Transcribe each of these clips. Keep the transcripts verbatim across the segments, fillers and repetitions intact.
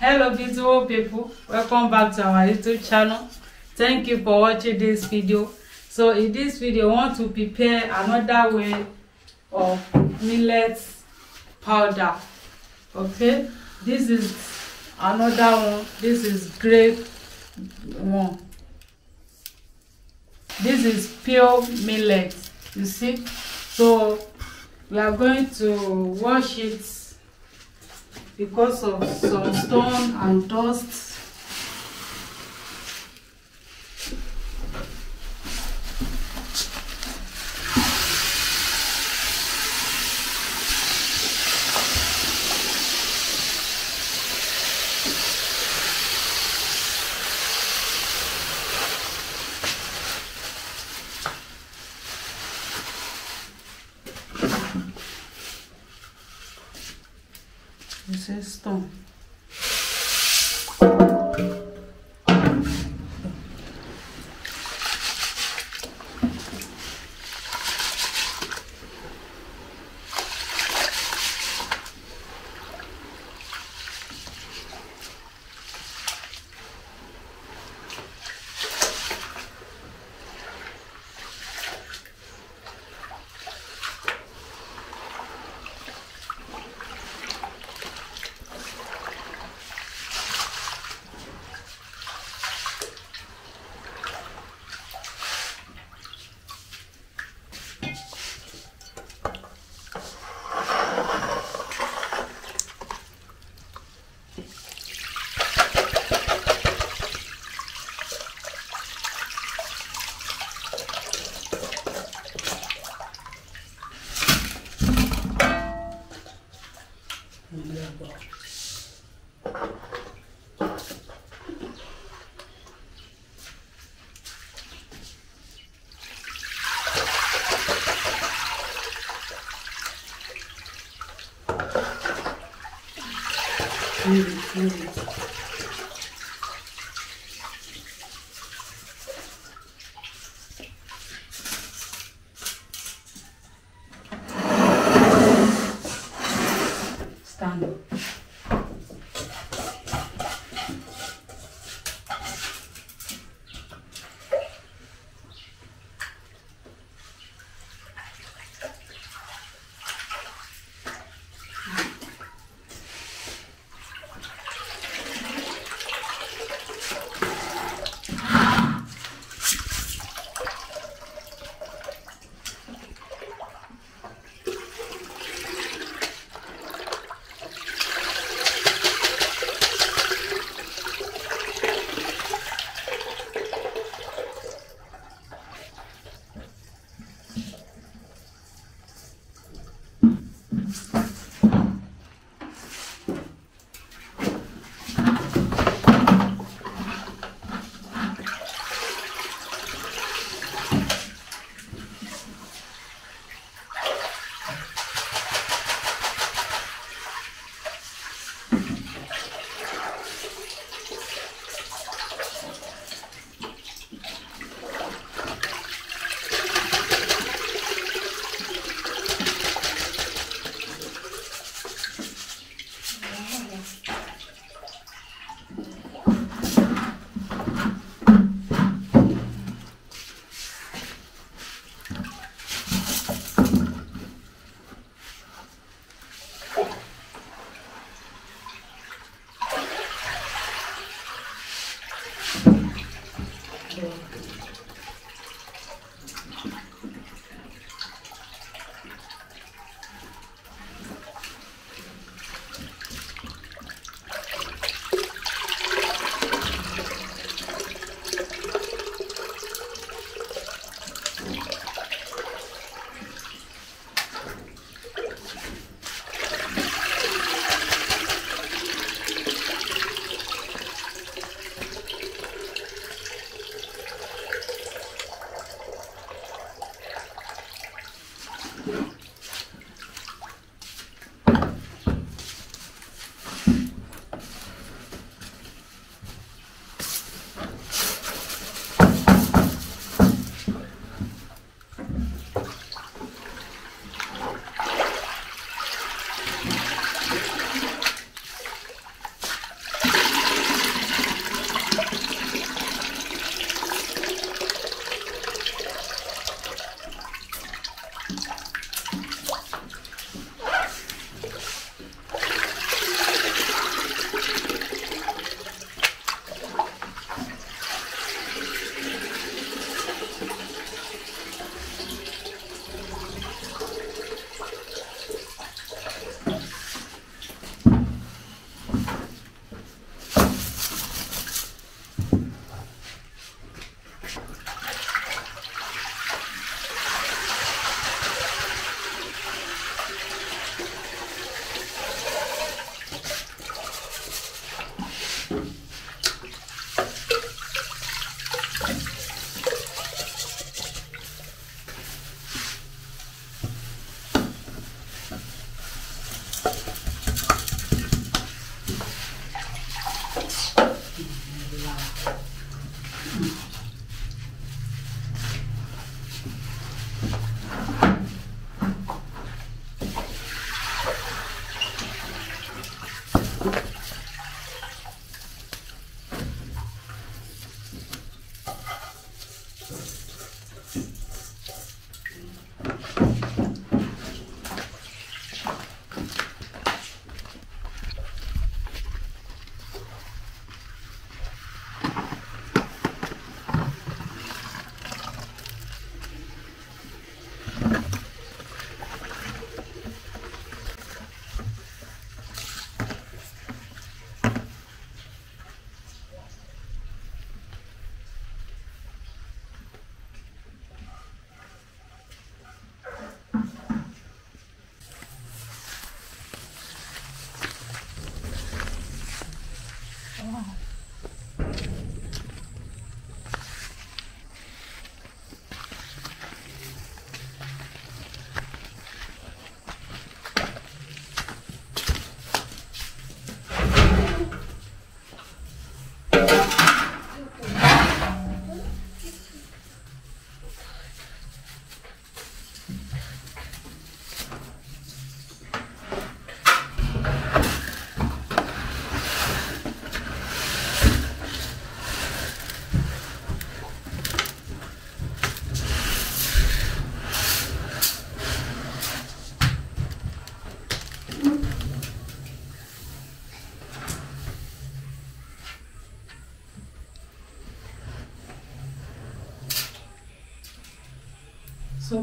Hello beautiful people, welcome back to our YouTube channel. Thank you for watching this video. So in this video I want to prepare another way of millet powder. Okay, this is another one. This is grape one. This is pure millet, you see. So we are going to wash it because of some stone and dust. This is stone. Stand up.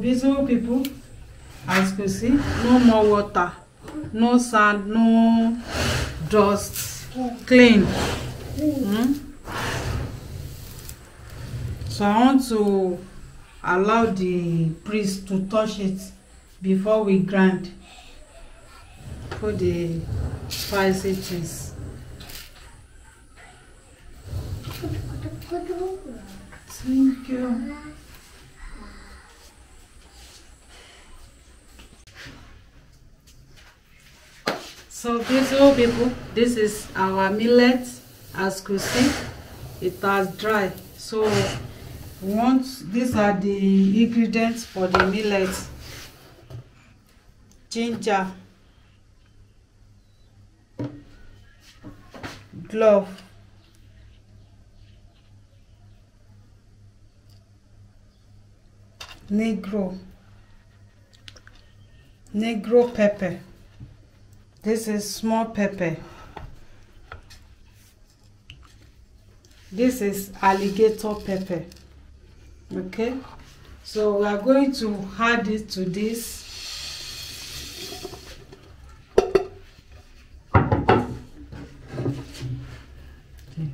beautiful people, as you can see, no more water, no sand, no dust, clean. Mm? So I want to allow the priest to touch it before we grind. Put the spicy things. Thank you. So beautiful people, this is our millet. As you can see, it has dried. So we want, these are the ingredients for the millet: ginger, clove, negro, negro pepper. This is small pepper. This is alligator pepper. Okay, so we are going to add it to this. Okay.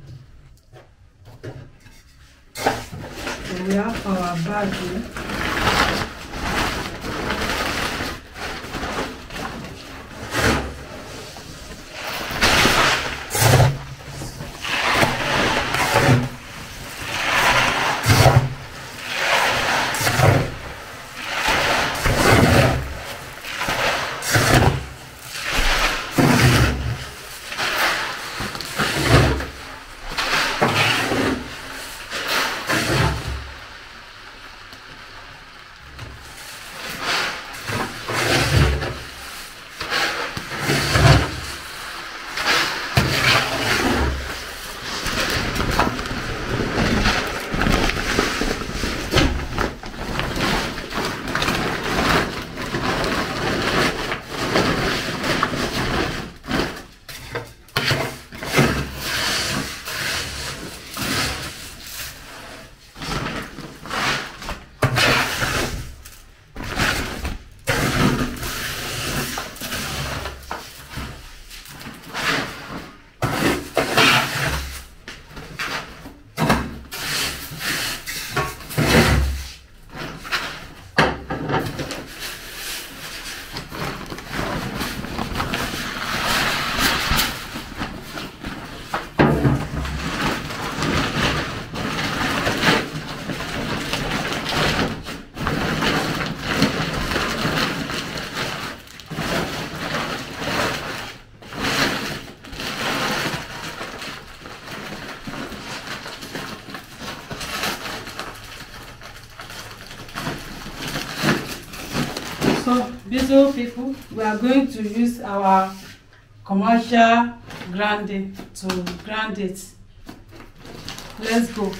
So we have our bag here. So beautiful people, we are going to use our commercial grinding to grind it. Let's go.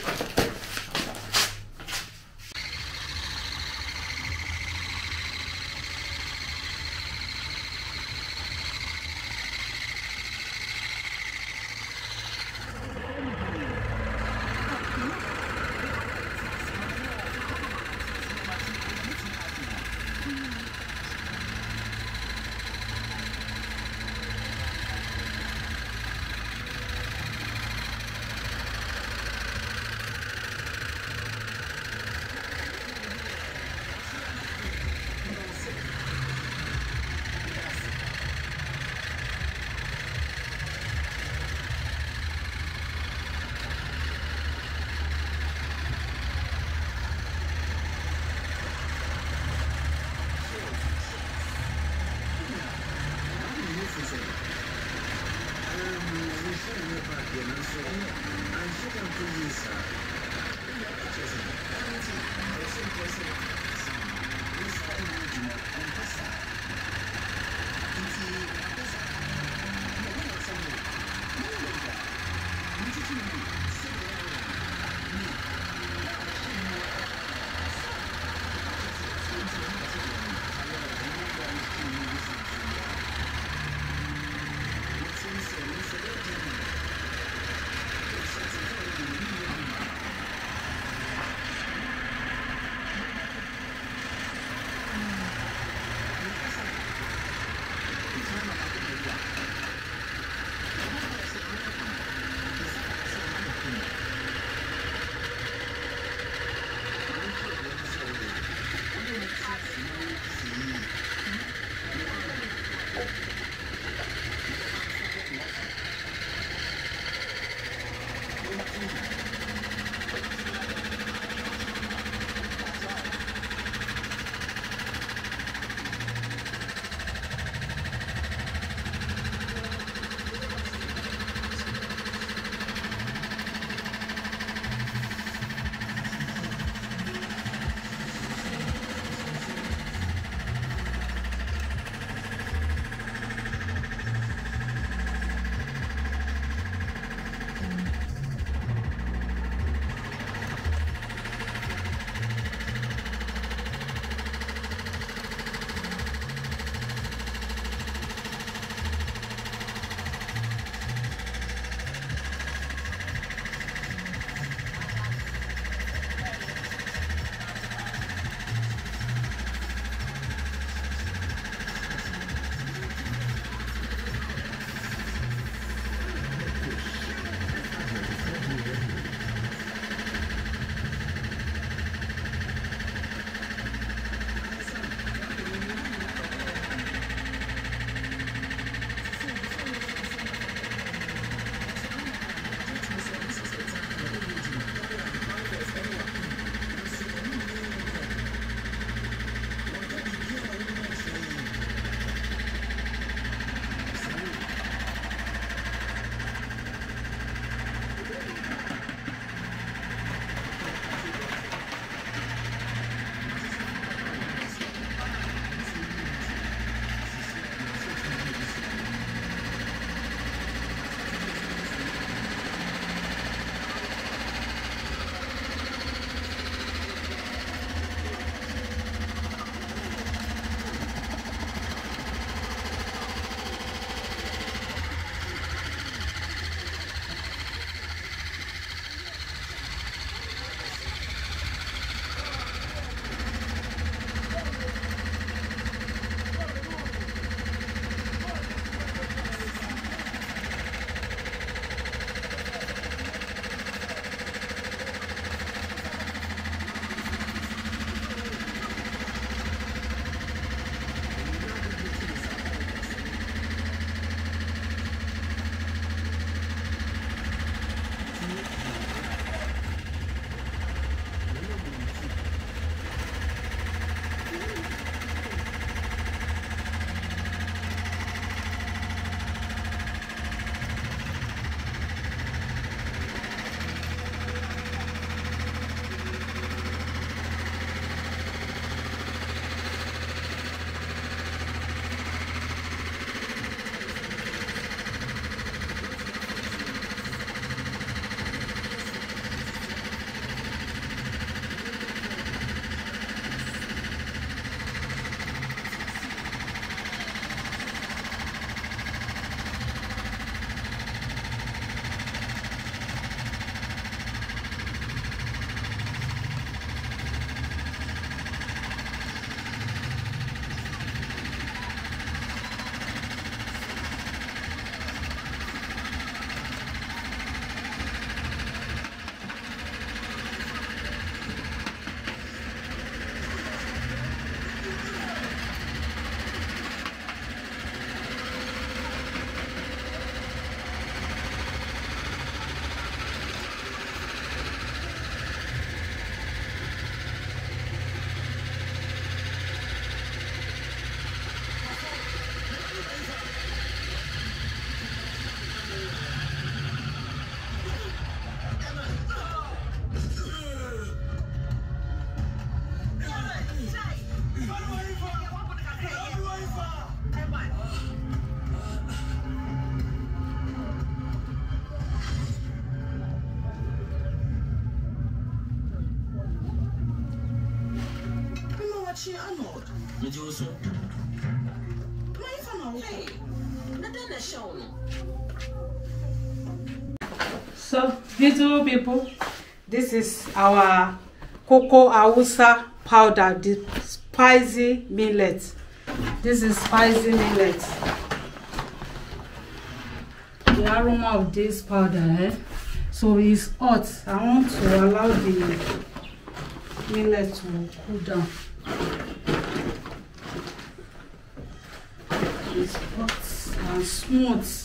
So, beautiful people, this is our Cocoa Hausa powder, the spicy millet. This is spicy millet. The aroma of this powder, eh? So it's hot. I want to allow the millet to cool down. It's hot and smooth.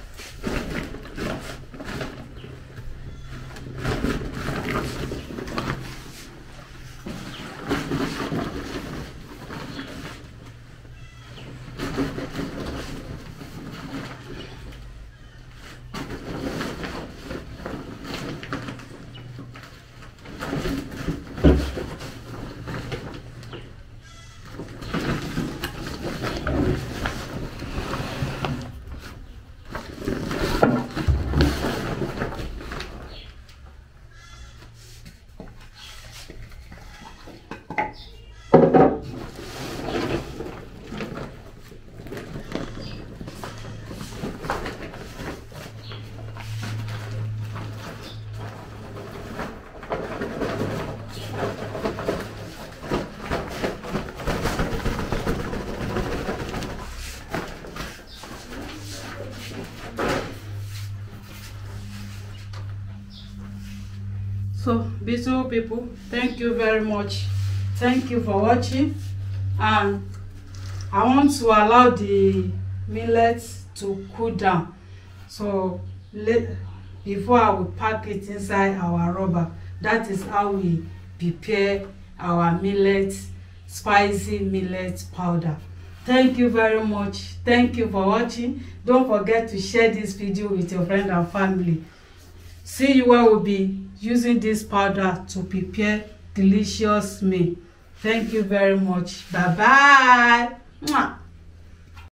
So, beautiful people, thank you very much. Thank you for watching. And I want to allow the millet to cool down. So, let, before I will pack it inside our rubber. That is how we prepare our millet, spicy millet powder. Thank you very much. Thank you for watching. Don't forget to share this video with your friend and family. See you where we'll be using this powder to prepare delicious meal. Thank you very much. Bye bye. Mwah.